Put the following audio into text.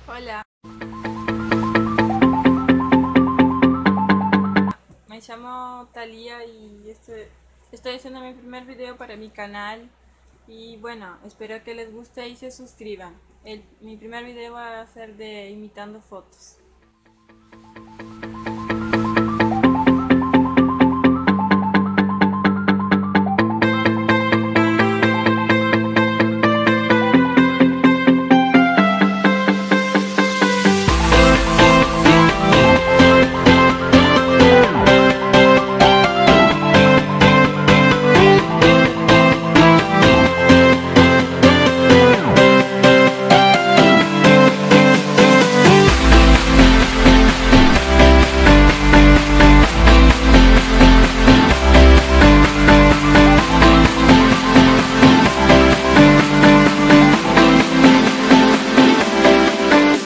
Hola, me llamo Thalía y estoy haciendo mi primer video para mi canal y bueno, espero que les guste y se suscriban. Mi primer video va a ser de imitando fotos.